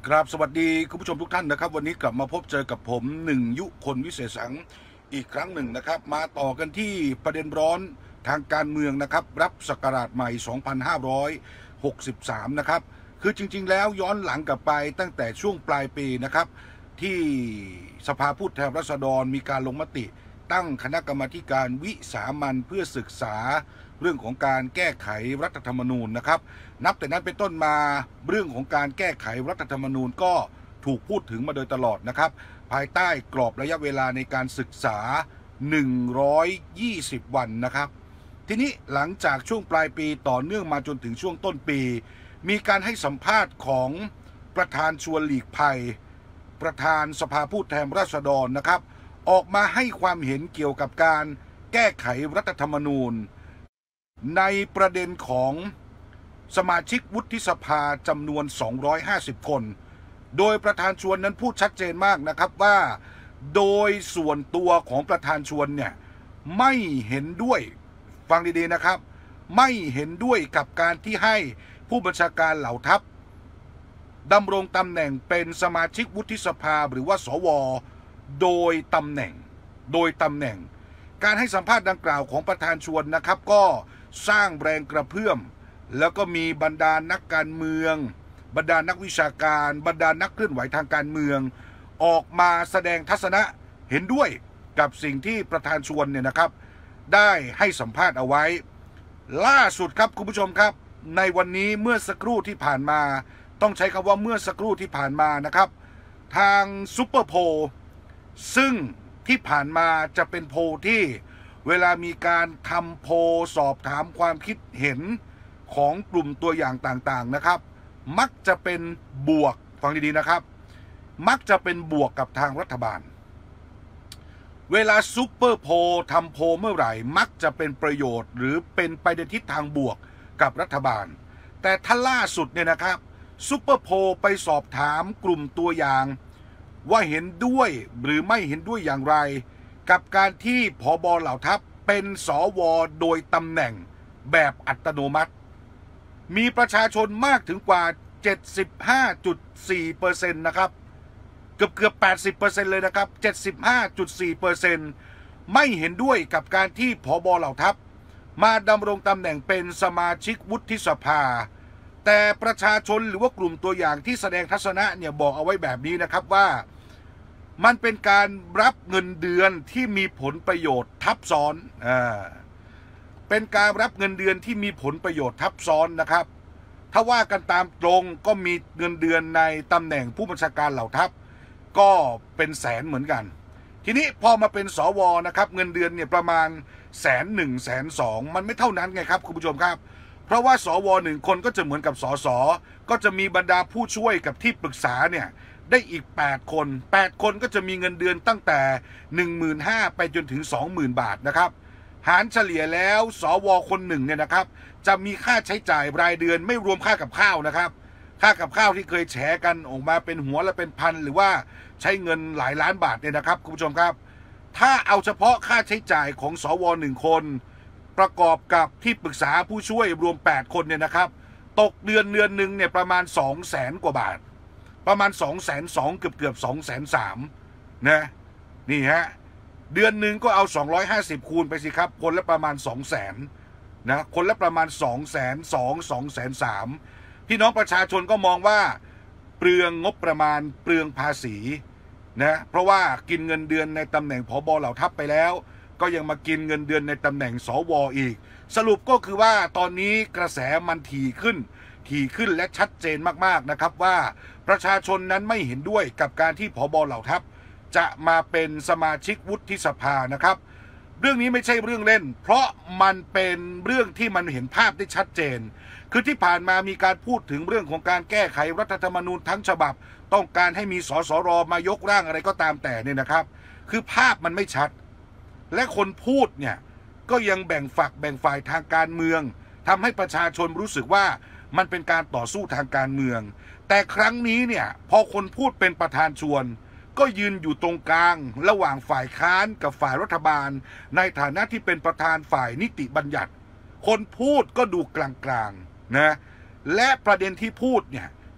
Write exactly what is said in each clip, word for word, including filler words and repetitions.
ครับสวัสดีคุณผู้ชมทุกท่านนะครับวันนี้กลับมาพบเจอกับผมหนึ่งยุคนวิเศษสังอีกครั้งหนึ่งนะครับมาต่อกันที่ประเด็นร้อนทางการเมืองนะครับรับศักราชใหม่สองพันห้าร้อยหกสิบสามนะครับคือจริงๆแล้วย้อนหลังกลับไปตั้งแต่ช่วงปลายปีนะครับที่สภาผู้แทนราษฎรมีการลงมติตั้งคณะกรรมาการวิสามัญเพื่อศึกษาเรื่องของการแก้ไขรัฐธรรมนูญนะครับนับแต่นั้นเป็นต้นมาเรื่องของการแก้ไขรัฐธรรมนูญก็ถูกพูดถึงมาโดยตลอดนะครับภายใต้กรอบระยะเวลาในการศึกษาหนึ่งร้อยยี่สิบวันนะครับทีนี้หลังจากช่วงปลายปีต่อเนื่องมาจนถึงช่วงต้นปีมีการให้สัมภาษณ์ของประธานชวนหลีกภัยประธานสภาผู้แทนราษฎรนะครับออกมาให้ความเห็นเกี่ยวกับการแก้ไขรัฐธรรมนูญในประเด็นของสมาชิกวุฒิสภาจำนวนสองร้อยห้าสิบคนโดยประธานชวนนั้นพูดชัดเจนมากนะครับว่าโดยส่วนตัวของประธานชวนเนี่ยไม่เห็นด้วยฟังดีๆนะครับไม่เห็นด้วยกับการที่ให้ผู้บัญชาการเหล่าทัพดำรงตำแหน่งเป็นสมาชิกวุฒิสภาหรือว่าสวโดยตำแหน่งโดยตำแหน่งการให้สัมภาษณ์ดังกล่าวของประธานชวนนะครับก็สร้างแรงกระเพื่อมแล้วก็มีบรรดานักการเมืองบรรดานักวิชาการบรรดานักเคลื่อนไหวทางการเมืองออกมาแสดงทัศนะเห็นด้วยกับสิ่งที่ประธานชวนเนี่ยนะครับได้ให้สัมภาษณ์เอาไว้ล่าสุดครับคุณผู้ชมครับในวันนี้เมื่อสักครู่ที่ผ่านมาต้องใช้คำว่าเมื่อสักครู่ที่ผ่านมานะครับทางซุปเปอร์โพลซึ่งที่ผ่านมาจะเป็นโพลที่เวลามีการทำโพลสอบถามความคิดเห็นของกลุ่มตัวอย่างต่างๆนะครับมักจะเป็นบวกฟังดีๆนะครับมักจะเป็นบวกกับทางรัฐบาลเวลาซุปเปอร์โพลทำโพลเมื่อไหร่มักจะเป็นประโยชน์หรือเป็นไปในทิศทางบวกกับรัฐบาลแต่ถ้าล่าสุดเนี่ยนะครับซุปเปอร์โพลไปสอบถามกลุ่มตัวอย่างว่าเห็นด้วยหรือไม่เห็นด้วยอย่างไรกับการที่ผบ.เหล่าทัพเป็นสว.โดยตำแหน่งแบบอัตโนมัติมีประชาชนมากถึงกว่า เจ็ดสิบห้าจุดสี่เปอร์เซ็นต์ นะครับเกือบเกือบ แปดสิบเปอร์เซ็นต์ เลยนะครับ เจ็ดสิบห้าจุดสี่เปอร์เซ็นต์ ไม่เห็นด้วยกับการที่ผบ.เหล่าทัพมาดำรงตำแหน่งเป็นสมาชิกวุฒิสภาแต่ประชาชนหรือว่ากลุ่มตัวอย่างที่แสดงทัศนะเนี่ยบอกเอาไว้แบบนี้นะครับว่ามันเป็นการรับเงินเดือนที่มีผลประโยชน์ทับซ้อนอ่าเป็นการรับเงินเดือนที่มีผลประโยชน์ทับซ้อนนะครับถ้าว่ากันตามตรงก็มีเงินเดือนในตำแหน่งผู้บัญชาการเหล่าทัพก็เป็นแสนเหมือนกันทีนี้พอมาเป็นสวนะครับเงินเดือนเนี่ยประมาณแสนหนึ่งแสนสองมันไม่เท่านั้นไงครับคุณผู้ชมครับเพราะว่าสวหนึ่งคนก็จะเหมือนกับสสก็จะมีบรรดาผู้ช่วยกับที่ปรึกษาเนี่ยได้อีกแปดคนแปดคนก็จะมีเงินเดือนตั้งแต่ หนึ่งหมื่นห้าพัน ไปจนถึง สองหมื่น บาทนะครับหารเฉลี่ยแล้วสวคนหนึ่งเนี่ยนะครับจะมีค่าใช้จ่ายรายเดือนไม่รวมค่ากับข้าวนะครับค่ากับข้าวที่เคยแฉกันออกมาเป็นหัวละเป็นพันหรือว่าใช้เงินหลายล้านบาทเนี่ยนะครับคุณผู้ชมครับถ้าเอาเฉพาะค่าใช้จ่ายของสวหนึ่งคนประกอบกับที่ปรึกษาผู้ช่วยรวมแปดคนเนี่ยนะครับตกเดือนเดือนหนึ่งเนี่ยประมาณ สองแสน กว่าบาทประมาณ สองแสนสอง เกือบเกือบ สองแสนสาม นะนี่ฮะเดือนหนึ่งก็เอาสองร้อยห้าสิบคูณไปสิครับคนละประมาณ สองแสน นะคนละประมาณ สองแสนสอง สองแสนสาม พี่น้องประชาชนก็มองว่าเปลืองงบประมาณเปลืองภาษีนะเพราะว่ากินเงินเดือนในตำแหน่งผบ.เหล่าทัพไปแล้วก็ยังมากินเงินเดือนในตำแหน่งสว.อีกสรุปก็คือว่าตอนนี้กระแสมันถี่ขึ้นถี่ขึ้นและชัดเจนมากๆนะครับว่าประชาชนนั้นไม่เห็นด้วยกับการที่ผบ.เหล่าทัพจะมาเป็นสมาชิกวุฒิสภานะครับเรื่องนี้ไม่ใช่เรื่องเล่นเพราะมันเป็นเรื่องที่มันเห็นภาพได้ชัดเจนคือที่ผ่านมามีการพูดถึงเรื่องของการแก้ไขรัฐธรรมนูญทั้งฉบับต้องการให้มีสสรมายกร่างอะไรก็ตามแต่เนี่ยนะครับคือภาพมันไม่ชัดและคนพูดเนี่ยก็ยังแบ่งฝักแบ่งฝ่ายทางการเมืองทำให้ประชาชนรู้สึกว่ามันเป็นการต่อสู้ทางการเมืองแต่ครั้งนี้เนี่ยพอคนพูดเป็นประธานชวนก็ยืนอยู่ตรงกลางระหว่างฝ่ายค้านกับฝ่ายรัฐบาลในฐานะที่เป็นประธานฝ่ายนิติบัญญัติคนพูดก็ดูกลางๆนะและประเด็นที่พูดเนี่ย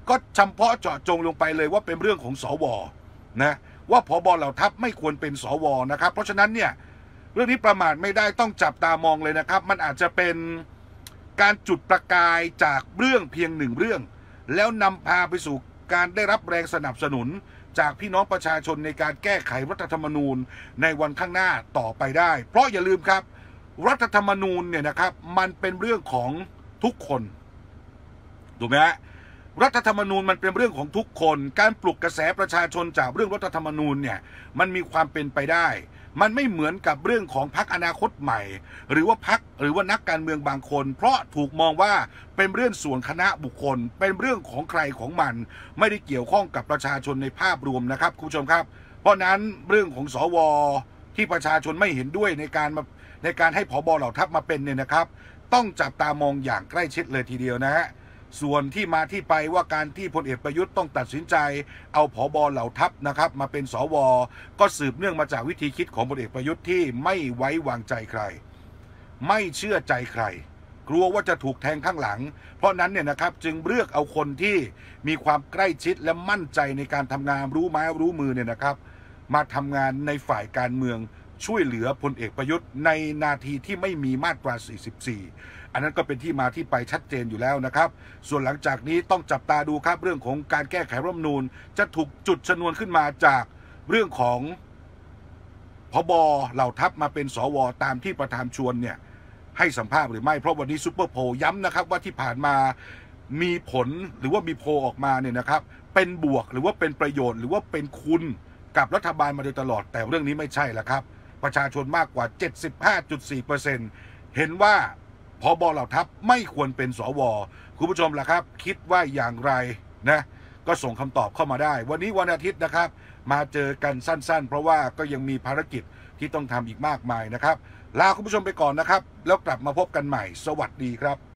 ก็เฉพาะเจาะจงลงไปเลยว่าเป็นเรื่องของสวนะว่าผบ.เหล่าทัพไม่ควรเป็นสวนะครับเพราะฉะนั้นเนี่ยเรื่องนี้ประมาทไม่ได้ต้องจับตามองเลยนะครับมันอาจจะเป็นการจุดประกายจากเรื่องเพียงหนึ่งเรื่องแล้วนำพาไปสู่การได้รับแรงสนับสนุนจากพี่น้องประชาชนในการแก้ไขรัฐธรรมนูญในวันข้างหน้าต่อไปได้เพราะอย่าลืมครับรัฐธรรมนูญเนี่ยนะครับมันเป็นเรื่องของทุกคนถูกไหมฮะรัฐธรรมนูญมันเป็นเรื่องของทุกคนการปลุกกระแสประชาชนจากเรื่องรัฐธรรมนูญเนี่ยมันมีความเป็นไปได้มันไม่เหมือนกับเรื่องของพรรคอนาคตใหม่หรือว่าพรรคหรือว่านักการเมืองบางคนเพราะถูกมองว่าเป็นเรื่องส่วนคณะบุคคลเป็นเรื่องของใครของมันไม่ได้เกี่ยวข้องกับประชาชนในภาพรวมนะครับคุณผู้ชมครับเพราะนั้นเรื่องของสวที่ประชาชนไม่เห็นด้วยในการมาในการให้ผบ.เหล่าทัพมาเป็นเนี่ยนะครับต้องจับตามองอย่างใกล้ชิดเลยทีเดียวนะฮะส่วนที่มาที่ไปว่าการที่พลเอกประยุทธ์ต้องตัดสินใจเอาผบ.เหล่าทัพนะครับมาเป็นสวก็สืบเนื่องมาจากวิธีคิดของพลเอกประยุทธ์ที่ไม่ไว้วางใจใครไม่เชื่อใจใครกลัวว่าจะถูกแทงข้างหลังเพราะนั้นเนี่ยนะครับจึงเลือกเอาคนที่มีความใกล้ชิดและมั่นใจในการทำงานรู้ไม้รู้มือเนี่ยนะครับมาทำงานในฝ่ายการเมืองช่วยเหลือพลเอกประยุทธ์ในนาทีที่ไม่มีมาตราสี่สิบสี่อันนั้นก็เป็นที่มาที่ไปชัดเจนอยู่แล้วนะครับส่วนหลังจากนี้ต้องจับตาดูครับเรื่องของการแก้ไขรัฐธรรมนูญจะถูกจุดชนวนขึ้นมาจากเรื่องของผบ.เหล่าทัพมาเป็นสวตามที่ประธานชวนเนี่ยให้สัมภาษณ์หรือไม่เพราะวันนี้ซุปเปอร์โพลย้ำนะครับว่าที่ผ่านมามีผลหรือว่ามีโพลออกมาเนี่ยนะครับเป็นบวกหรือว่าเป็นประโยชน์หรือว่าเป็นคุณกับรัฐบาลมาโดยตลอดแต่เรื่องนี้ไม่ใช่แล้วครับประชาชนมากกว่า เจ็ดสิบห้าจุดสี่เปอร์เซ็นต์ เห็นว่าผบ.เหล่าทัพไม่ควรเป็นสวคุณผู้ชมล่ะครับคิดว่าอย่างไรนะก็ส่งคำตอบเข้ามาได้วันนี้วันอาทิตย์นะครับมาเจอกันสั้นๆเพราะว่าก็ยังมีภารกิจที่ต้องทำอีกมากมายนะครับลาคุณผู้ชมไปก่อนนะครับแล้วกลับมาพบกันใหม่สวัสดีครับ